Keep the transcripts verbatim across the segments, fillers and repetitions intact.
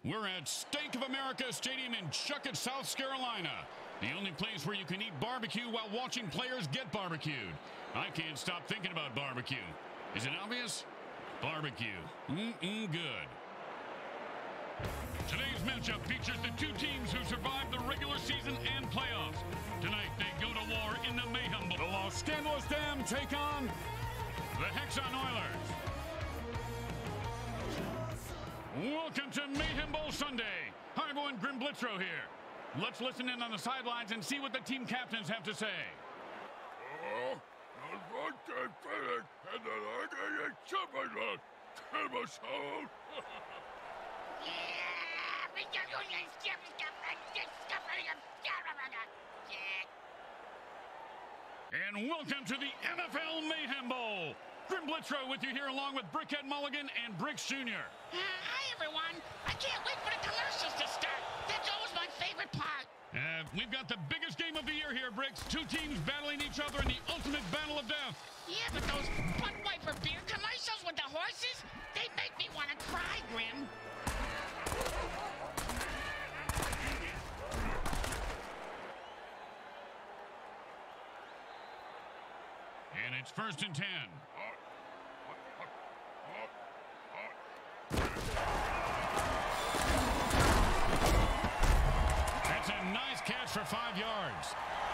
We're at Steak of America Stadium in Chuckett, South Carolina. The only place where you can eat barbecue while watching players get barbecued. I can't stop thinking about barbecue. Is it obvious? Barbecue. Mm-mm good. Today's matchup features the two teams who survived the regular season and playoffs. Tonight, they go to war in the Mayhem Bowl. The Los Angeles Dam take on the Hexon Oilers. Welcome to Mayhem Bowl Sunday. Hi everyone, Grim Blitzrow here. Let's listen in on the sidelines and see what the team captains have to say. And welcome to the N F L Mayhem Bowl. Grim Blitzrow with you here along with Brickhead Mulligan and Bricks Junior Uh, hi, everyone. I can't wait for the commercials to start. That's always my favorite part. Uh, we've got the biggest game of the year here, Bricks. Two teams battling each other in the ultimate battle of death. Yeah, but those butt wiper beer commercials with the horses, they make me want to cry, Grim. And it's first and ten. That's a nice catch for five yards.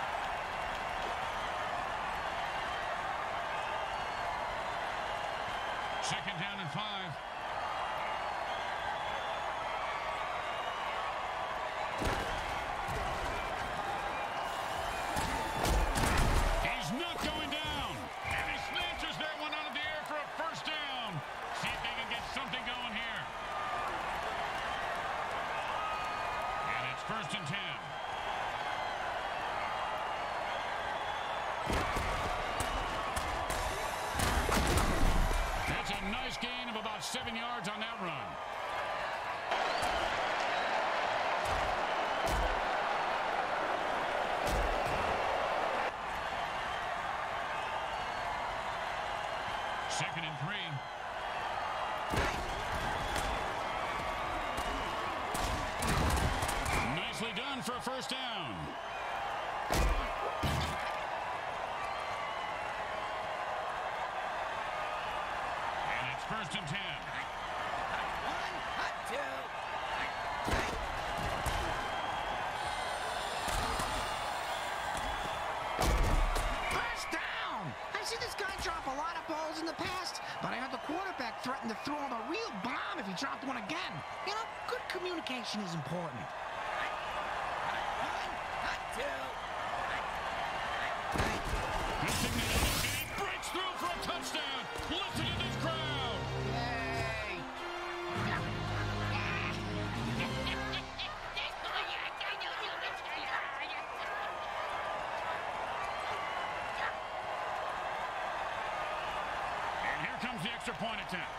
Second down and five. He's not going down. And he snatches that one out of the air for a first down. See if they can get something going here. And it's first and ten. That's a nice gain of about seven yards on that run. Second and three. Nicely done for a first down. And it's first and ten. One, hot two. First down. I've seen this guy drop a lot of balls in the past, but I heard the quarterback threaten to throw him a real bomb if he dropped one again. You know, good communication is important. One, hot two. Good thing they don't get it. Breaks through for a touchdown. Listen to this crowd. Yay. And here comes the extra point attempt.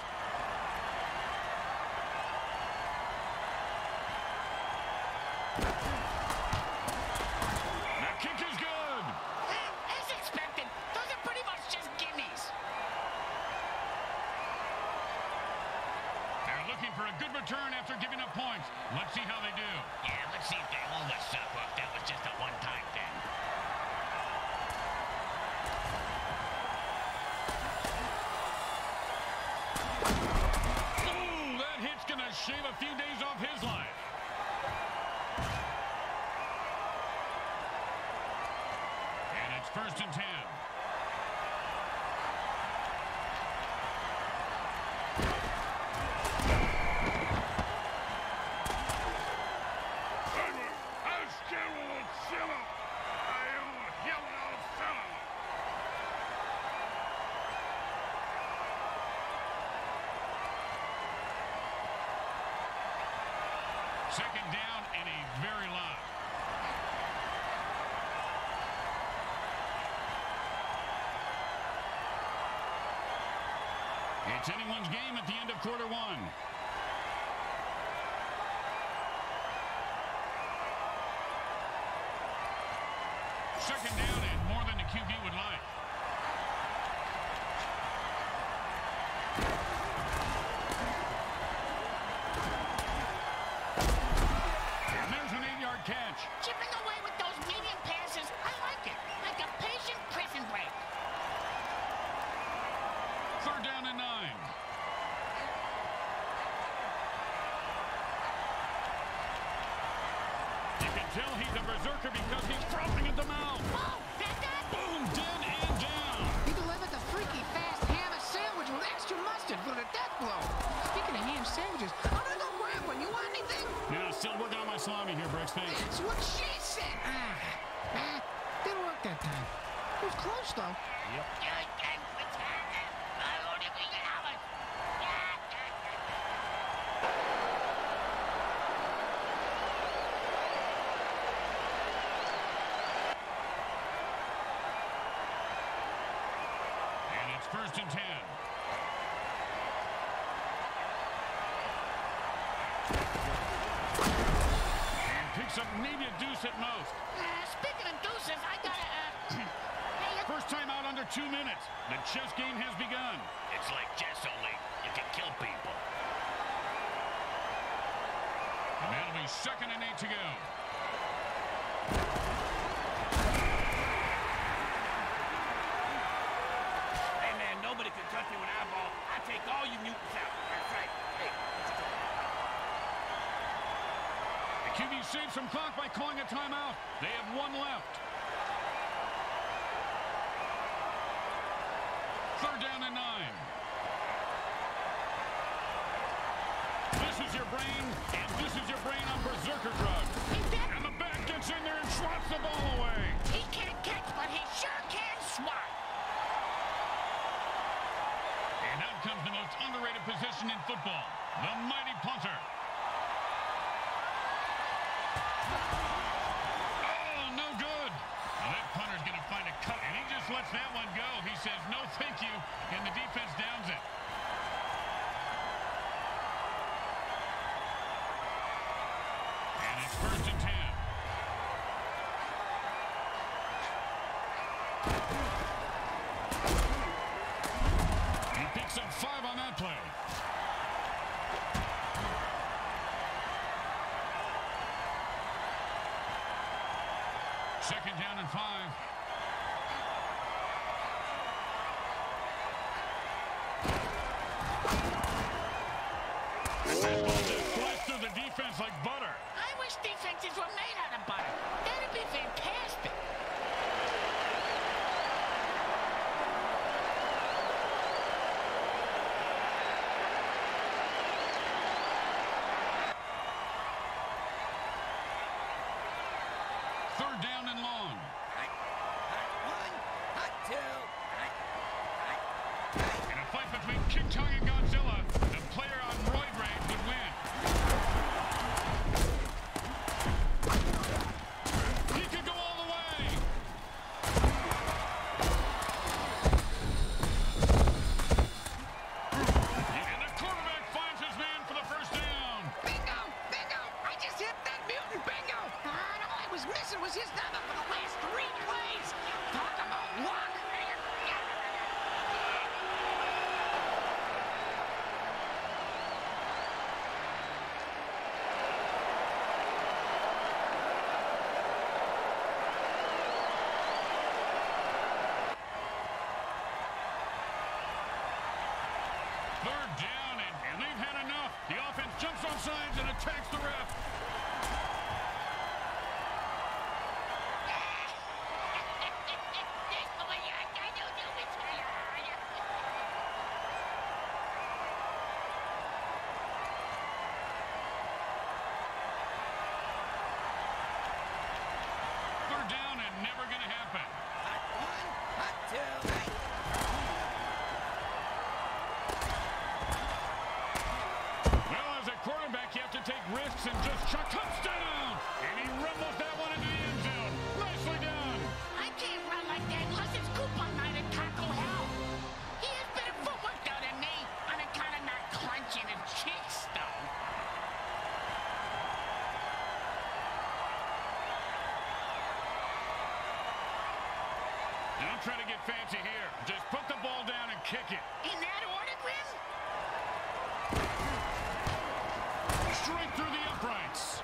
The kick is good. As expected, those are pretty much just gimmies. They're looking for a good return after giving up points. Let's see how they do. Yeah, let's see if they hold us up or if that was just a one-time thing. Ooh, that hit's going to shave a few days off his life. And it's first and ten. Second down and a very lot. It's anyone's game at the end of quarter one. Second down and more than the Q B would like. berserker because he's frothing at the mouth. Oh, that guy? Boom, dead and down. He delivered the freaky fast ham sandwich with extra mustard for the death blow. Speaking of ham sandwiches, I'm gonna go grab one. You want anything? Yeah, still working on my salami here, Bricks. Thanks. That's what she said. Ah, ah, didn't work that time. It was close, though. Yep. And it's first and ten. And picks up maybe a deuce at most. Uh, speaking of deuces, I gotta, uh... hey, uh, First time out under two minutes. The chess game has begun. It's like chess, only you can kill people. And that'll be second and eight to go. Hey, man, nobody can touch me with an eyeball. I take all you mutants out. That's right. Hey, what you doing? The Q B saves some clock by calling a timeout. They have one left. Third down and nine. This is your brain, and this is your brain on berserker drugs. And the back gets in there and swats the ball away. he can't catch, but he sure can swat. And out comes the most underrated position in football, the mighty punter. Oh, no good. Well, that punter's going to find a cut, and he just lets that one go. He says, no, thank you, and the defense downs it. And it's first and ten. He picks up five on that play. Second down and five. That ball just flies through the defense like butter. I wish defenses were made out of butter. That'd be fantastic. Third down and long. Hot, hot one, hot two, hot, hot, hot. In a fight between King Kong and Godzilla, the player on roid rage would win. He could go all the way. And the quarterback finds his man for the first down. Bingo! Bingo! I just hit that mutant bingo! Uh, all I was missing was his number for the last three plays. Talk about luck! Third down, and, and they've had enough. The offense jumps off sides and attacks the ref. Third down and never going to happen. Hot one, hot two, hot. Well, as a quarterback, you have to take risks and just chuck touchdown. And he rumbles that one into the end zone. Nicely done. I can't run like that unless it's coupon night at Taco Hell. He has better footwork though than me. I'm kind of not clenching his cheeks though. Don't try to get fancy here. Just put the ball down and kick it. In that order, Grim? Straight through the uprights.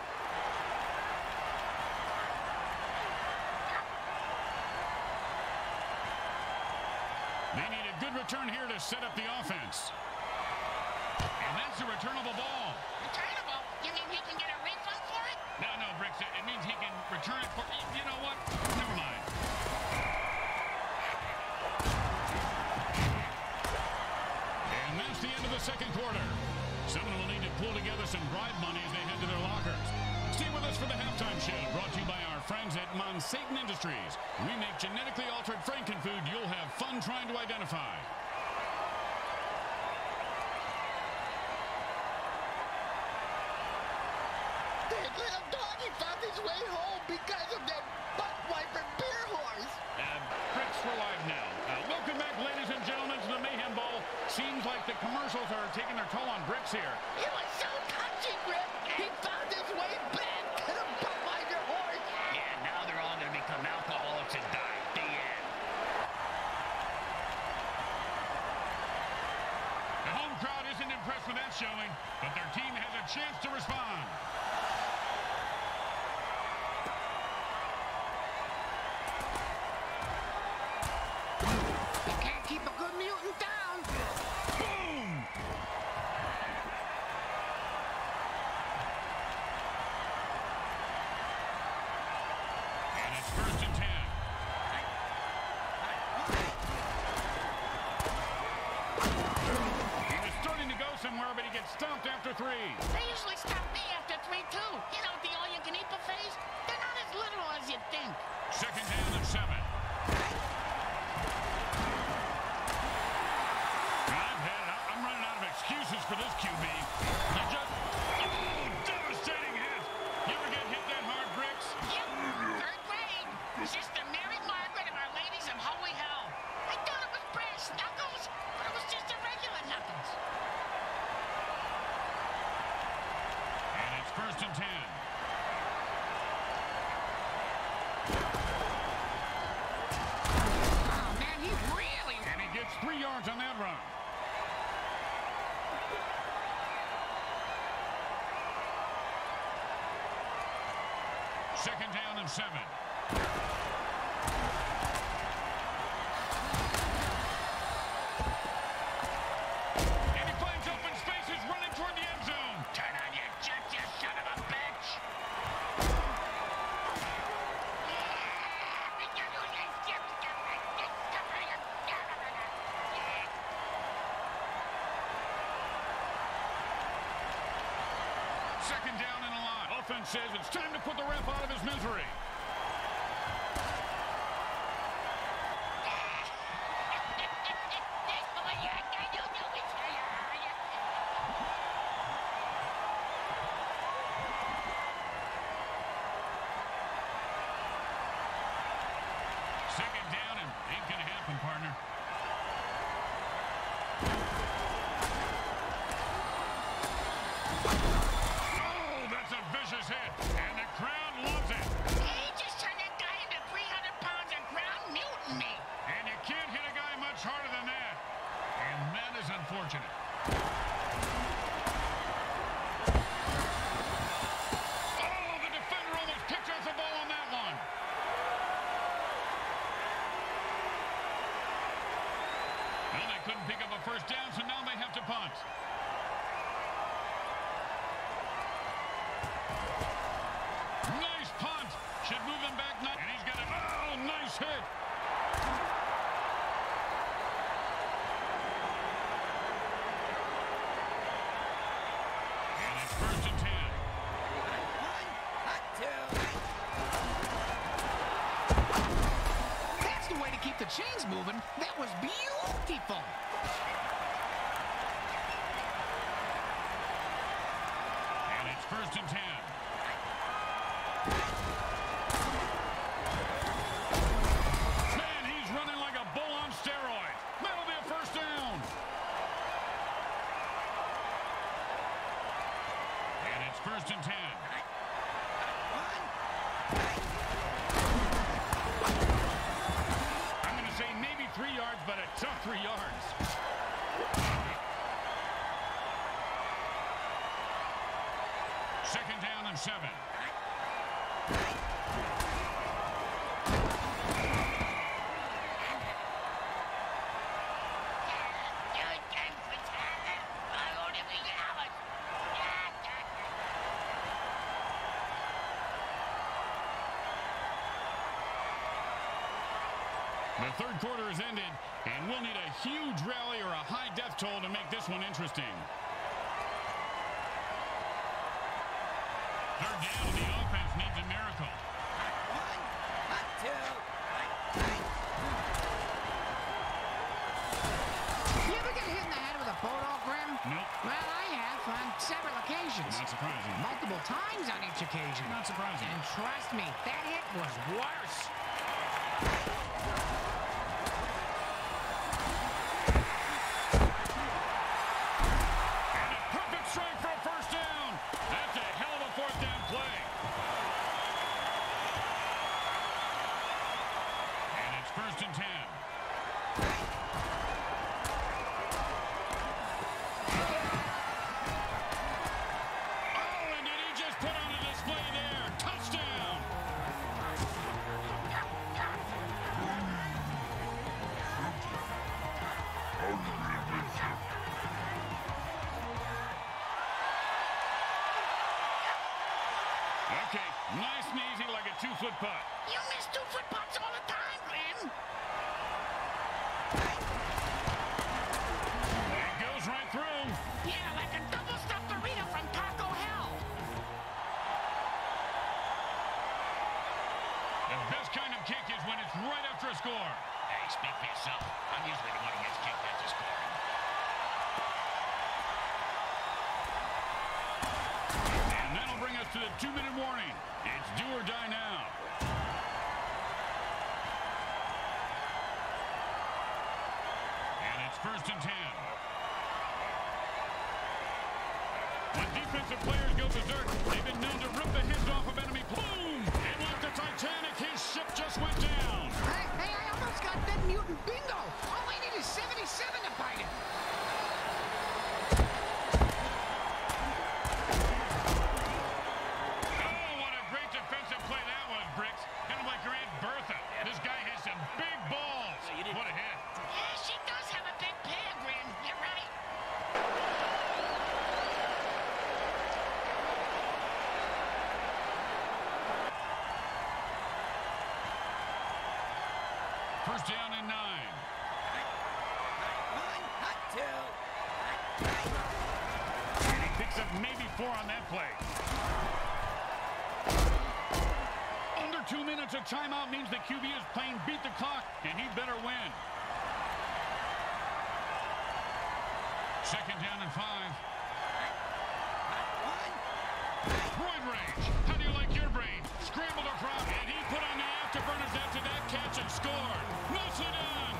They need a good return here to set up the offense. And that's a returnable ball. Returnable? You mean you can get a refund for it? No, no, Bricks, it means he can return it for... You know what? Never mind. And that's the end of the second quarter. Someone will need to pull together some bribe money as they head to their lockers. Stay with us for the halftime show, brought to you by our friends at Monsatan Industries. We make genetically altered frankenfood you'll have fun trying to identify. That little doggy found his way home because of that butt-wiper beer horse. Uh, Bricks, we're live now. Uh, welcome back, ladies and gentlemen, to the Mayhem Bowl. Seems like the commercials are taking their toll on Bricks here. It was so touching, Rick. He found his way back to the butt-wiper horse. Yeah, now they're all going to become alcoholics and die. The end. The home crowd isn't impressed with that showing, but their team has a chance to respond. You can't keep a good mutant down. Boom! And it's first and ten. He was starting to go somewhere, but he gets stumped after three. They usually stop me after three, too. You know, the all-you-can-eat buffets? They're not as literal as you think. Second down and seven. I've had it. I'm running out of excuses for this Q B. I just... Oh, devastating hit. You ever get hit that hard, Bricks? Yep, third grade. Sister Mary Margaret of Our Ladies of Holy Hell. I thought it was brass knuckles, but it was just a regular knuckles. And it's first and ten. Oh, man, he really... And he gets three yards on that run. Second down and seven. And he finds open spaces running toward the end zone. Turn on your jet, you son of a bitch. Second down and a lot. Offense says it's time to put the ref out of his misery. Second down and ain't gonna happen, partner. Oh, that's a vicious hit, and the crowd loves it. He just turned that guy into three hundred pounds of ground mutiny. And you can't hit a guy much harder than that. And that is unfortunate. Oh, the defender almost picked off the ball on that one. Well, they couldn't pick up a first down, so now they have to punt. Nice punt. Should move him back. And he's got a... Oh, nice hit. And it's first and ten. That's the way to keep the chains moving. That was beautiful. And it's first and ten. Man, he's running like a bull on steroids. That'll be a first down. And it's first and ten. I'm going to say maybe three yards, but a tough three yards. Second down and seven. The third quarter has ended, and we'll need a huge rally or a high death toll to make this one interesting. Third down, the offense needs a miracle. One, hot two, hot three. You ever get hit in the head with a photo, Grim? Nope. Well, I have on several occasions. Not surprising. Multiple times on each occasion. Not surprising. And trust me, that hit was worse. And a perfect strike for a first down. That's a hell of a fourth down play. And it's first and ten. Oh, and did he just put on a display there? Touchdown. Okay, nice and easy like a two-foot putt. You miss two-foot putts all the time, Grim. It goes right through. Yeah, like a double-stuffed burrito from Taco Hell. The best kind of kick is when it's right after a score. Hey, speak for yourself. I'm usually the one who gets kicked after scoring. And that'll bring us to the two-minute warning. It's do or die now. And it's first and ten. When defensive players go berserk, they've been known to rip the heads off of enemy. Boom! And like the Titanic, his ship just went down. Hey, hey, I almost got Dead Mutant Bingo. All I need is seventy-seven to bite it. Oh, what a great defensive play that was, Bricks. Kind of like your Aunt Bertha. This guy has some big balls. you didn't- What a hit. Yeah, she does have a big pig, Grim. You're right. First down and nine. One, hot two, hot three. And he picks up maybe four on that play. Under two minutes of timeout means the Q B is playing beat the clock, and he better win. Second down and five. One, Roid Rage, how do you like your brain? Scrambled across, and he put on the afterburners after that catch and scored. Nicely done.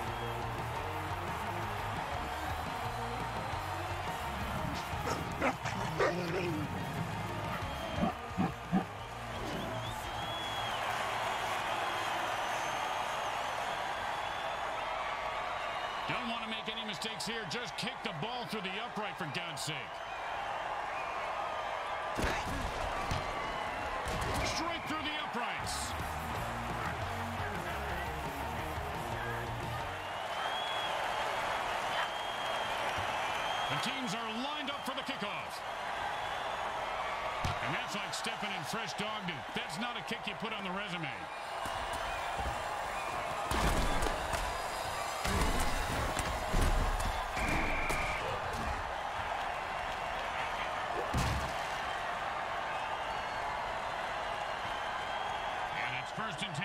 Don't want to make any mistakes here. Just kick the ball through the upright, for God's sake. Straight through the uprights. The teams are lined up for the kickoff. And that's like stepping in fresh dog do. That's not a kick you put on the resume. And it's first and ten.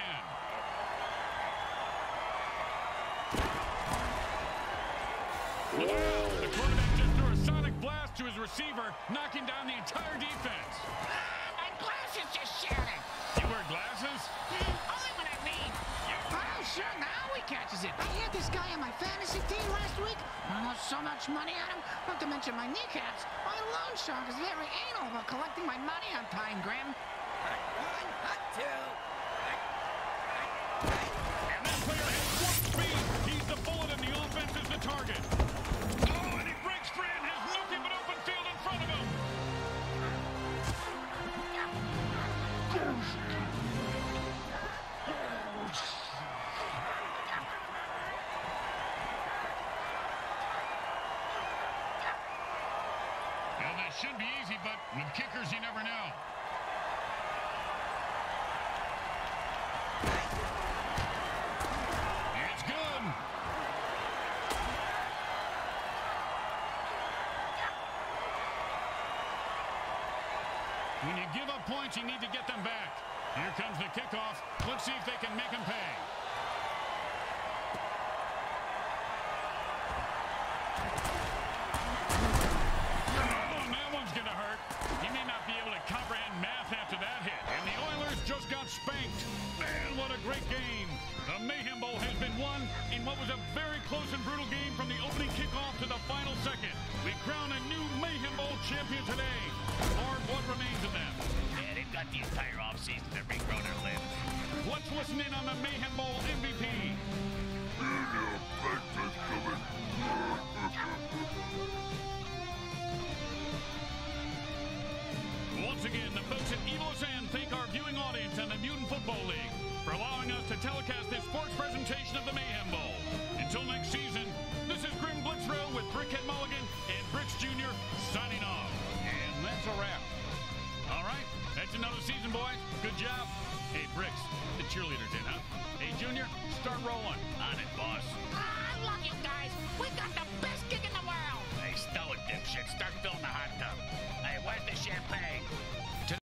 Wow, the quarterback just threw a sonic blast to his receiver, knocking down the entire defense. Ah, my glasses just shattered. You wear glasses? Hmm, only when I read. Oh, sure, now he catches it. I had this guy on my fantasy team last week. I lost so much money on him, not to mention my kneecaps. My loan shark is very anal about collecting my money on time, Grim. one, hot two, hot, hot three. And that player has one speed. He's the bullet and the offense is the target. Oh, and he breaks free and has nothing but open field in front of him. Well, that should be easy, but with kickers, you never know. give up points, you need to get them back. Here comes the kickoff. Let's see if they can make him pay. Oh, that one's going to hurt. He may not be able to comprehend math after that hit. And the Oilers just got spanked. Man, what a great game. The Mayhem Bowl has been won in what was a very close and brutal game from the opening kickoff to the final second. We crown a new Mayhem Bowl champion today. Or what remains of them? Yeah, they've got the entire offseason to regrow their limbs. Let's listen in on the Mayhem Bowl M V P. Once again, the folks at Evo San thank our viewing audience and the Mutant Football League for allowing us to telecast this sports presentation of the Mayhem Bowl. Until next season, this is Grim Blitzrow with Brickhead Mulligan and Bricks Junior signing off. And that's a wrap. All right, that's another season, boys. Good job. Hey, Bricks, the cheerleader's in, huh? Hey, Junior, start rolling. On it, boss. I love you guys. We got the best gig in the world. Hey, stow it, dipshit. Start filling the hot tub. Hey, where's the champagne?